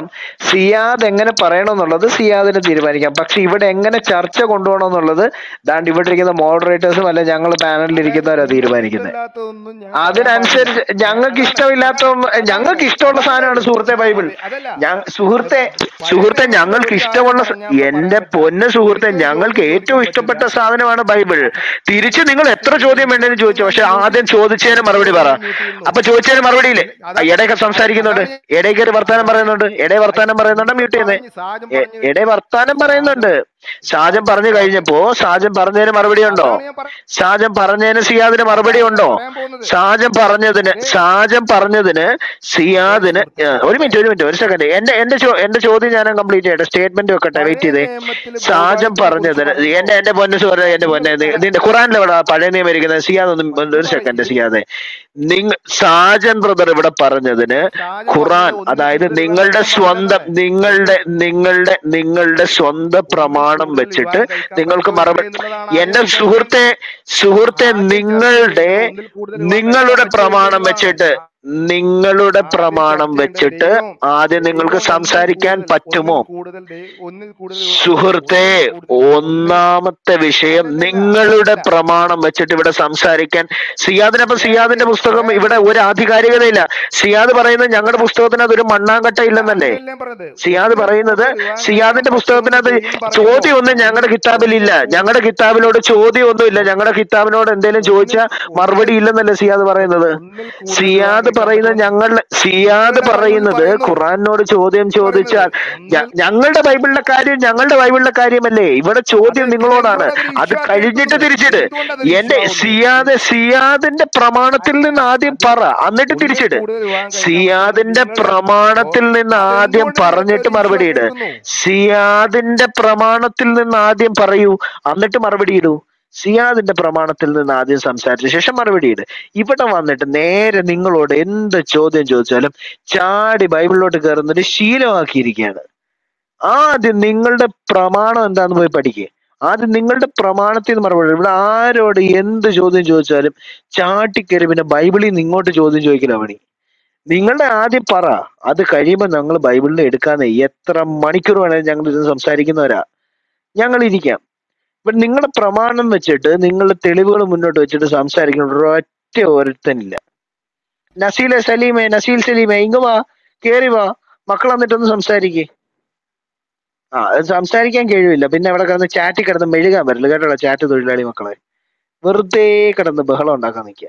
പക്ഷെ ഇവിടെ എങ്ങനെ ചർച്ച കൊണ്ടുപോകണമെന്നുള്ളത് ദാണ്ട് ഇവിടെ ഇരിക്കുന്ന മോഡറേറ്റേഴ്സും അല്ല ഞങ്ങൾ പാനലിൽ ഇരിക്കുന്നവരാ തീരുമാനിക്കുന്നത്. അതിനനുസരിച്ച് ഞങ്ങൾക്ക് ഇഷ്ടമുള്ള സാധനമാണ് സുഹൃത്തെ ബൈബിൾ. സുഹൃത്തെ ഞങ്ങൾക്ക് ഇഷ്ടമുള്ള എന്റെ പൊന്ന സുഹൃത്തെ, ഞങ്ങൾക്ക് ഏറ്റവും ഇഷ്ടപ്പെട്ട സാധനമാണ് ബൈബിൾ. തിരിച്ച് നിങ്ങൾ എത്ര ചോദ്യം വേണ്ടെന്ന് ചോദിച്ചു, പക്ഷെ ആദ്യം ചോദിച്ചതിന് മറുപടി പറ. അപ്പൊ ചോദിച്ചതിന് മറുപടിയില്ലേ? ഇടയൊക്കെ സംസാരിക്കുന്നുണ്ട്, ഇടയ്ക്ക് വർത്താനം പറയുന്നുണ്ട്, മ്യൂട്ട് ചെയ്യുന്നേ. വർത്താനം പറയുന്നുണ്ട്. ഷാജൻ പറഞ്ഞു കഴിഞ്ഞപ്പോ ഷാജൻ പറഞ്ഞതിന് മറുപടി ഉണ്ടോ? ഷാജൻ പറഞ്ഞതിന് സിയാദിന് മറുപടി ഉണ്ടോ? ഷാജൻ പറഞ്ഞതിന് സിയാദിന് ഒരു മിനിറ്റ് ഒരു സെക്കൻഡ്. എന്റെ ചോദ്യം ഞാൻ കംപ്ലീറ്റ് ചെയ്യട്ടെ, സ്റ്റേറ്റ്മെന്റ് വെക്കട്ടെ, വെയിറ്റ് ചെയ്തേ. ഷാജൻ പറഞ്ഞതിന് എന്റെ പൊന്നു സുഹൃത്തെ, എന്റെ പൊന്നെ, നിന്റെ ഖുറാനിലെവിടെ പഴയ നിയമം ഇരിക്കുന്നത്? സിയാദ് ഒരു സെക്കൻഡ് സിയാദെ, ഷാജൻ ബ്രദർ ഇവിടെ പറഞ്ഞതിന് ഖുറാൻ, അതായത് നിങ്ങളുടെ സ്വന്തം പ്രമാണം വെച്ചിട്ട് നിങ്ങൾക്ക് മറുപടി. എന്റെ സുഹൃത്തെ നിങ്ങളുടെ പ്രമാണം വെച്ചിട്ട് ആദ്യം നിങ്ങൾക്ക് സംസാരിക്കാൻ പറ്റുമോ? സുഹൃത്തെ, ഒന്നാമത്തെ വിഷയം നിങ്ങളുടെ പ്രമാണം വെച്ചിട്ട് ഇവിടെ സംസാരിക്കാൻ സിയാദിന്റെ പുസ്തകം ഇവിടെ ഒരു ആധികാരികതയില്ല. സിയാദ് പറയുന്നത് ഞങ്ങളുടെ പുസ്തകത്തിനകത്ത് ഒരു മണ്ണാങ്കട്ട ഇല്ലെന്നല്ലേ സിയാദിന്റെ പുസ്തകത്തിനകത്ത് ചോദ്യമൊന്നും ഞങ്ങളുടെ കിതാബിലില്ല. ഞങ്ങളുടെ കിതാബിനോട് ചോദ്യമൊന്നുമില്ല. ഞങ്ങളുടെ കിതാബിനോട് എന്തെങ്കിലും ചോദിച്ചാൽ മറുപടി ഇല്ലെന്നല്ലേ സിയാദ് പറയുന്നത്. സിയാദ് പറയുന്നത് ഖുറാനോട് ചോദ്യം ചോദിച്ചാൽ ഞങ്ങളുടെ ബൈബിളിലെ കാര്യമല്ലേ. ഇവിടെ ചോദ്യം നിങ്ങളോടാണ്. അത് കഴിഞ്ഞിട്ട് തിരിച്ചിട്. എന്റെ സിയാദിന്റെ പ്രമാണത്തിൽ നിന്ന് ആദ്യം പറ, എന്നിട്ട് തിരിച്ചിട്. സിയാദിന്റെ പ്രമാണത്തിൽ നിന്ന് ആദ്യം പറഞ്ഞിട്ട് മറുപടി ഇട്. സിയാദിന്റെ പ്രമാണത്തിൽ നിന്ന് ആദ്യം പറയൂ, എന്നിട്ട് മറുപടി ഇടൂ. സിയാദിന്റെ പ്രമാണത്തിൽ നിന്ന് ആദ്യം സംസാരിച്ച ശേഷം മറുപടിയിട്. ഇവിടെ വന്നിട്ട് നേരെ നിങ്ങളോട് എന്ത് ചോദ്യം ചോദിച്ചാലും ചാടി ബൈബിളിലോട്ട് കയറുന്നൊരു ശീലമാക്കിയിരിക്കുകയാണ്. ആദ്യം നിങ്ങളുടെ പ്രമാണം എന്താന്ന് പോയി പഠിക്കുക. ആദ്യം നിങ്ങളുടെ പ്രമാണത്തിൽ നിന്ന് മറുപടി. ഇവിടെ ആരോട് എന്ത് ചോദ്യം ചോദിച്ചാലും ചാട്ടിക്കയറി പിന്നെ ബൈബിളിൽ നിന്ന് ഇങ്ങോട്ട് ചോദ്യം ചോദിക്കില്ല പണി. നിങ്ങളുടെ ആദ്യം പറ, അത് കഴിയുമ്പോൾ ഞങ്ങൾ ബൈബിളിൽ എടുക്കാതെ എത്ര മണിക്കൂർ വേണേലും ഞങ്ങൾ ഇത് സംസാരിക്കുന്നവരാ, ഞങ്ങൾ ഇരിക്കാം. ഇപ്പൊ നിങ്ങളുടെ പ്രമാണം വെച്ചിട്ട് നിങ്ങളുടെ തെളിവുകൾ മുന്നോട്ട് വെച്ചിട്ട് സംസാരിക്കുന്ന ഒരൊറ്റ ഒരുത്തനില്ല. നസീൽ സലീമേ ഇങ്ങ് വാ, കേറി വാ, മക്കൾ വന്നിട്ടൊന്ന് സംസാരിക്കേ. സംസാരിക്കാൻ കഴിവില്ല, പിന്നെ അവിടെ കിടന്ന് ചാറ്റി കിടന്ന് മെഴുകാൻ പറ്റില്ല കേട്ടോ. ചാറ്റ് തൊഴിലാളി മക്കളെ വെറുതെ കിടന്ന് ബഹളം ഉണ്ടാക്കാൻ നിൽക്കുക.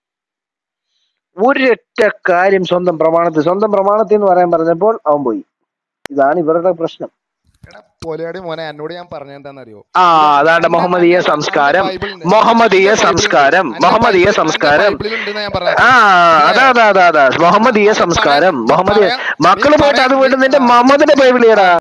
ഒരൊറ്റ കാര്യം സ്വന്തം പ്രമാണത്തിൽ എന്ന് പറയാൻ പറഞ്ഞപ്പോൾ അവൻ പോയി. ഇതാണ് ഇവരുടെ പ്രശ്നം. പോലെയാടി മോനെ, എന്നോട് ഞാൻ പറഞ്ഞെന്താന്നറിയോ? അതാണ്ട് മുഹമ്മദീയ സംസ്കാരം. മുഹമ്മദീയ സംസ്കാരം. മക്കള് പോയിട്ട് അത് പോയിട്ട് നിന്റെ മുഹമ്മദിന്റെ ബൈബിളിയടാ.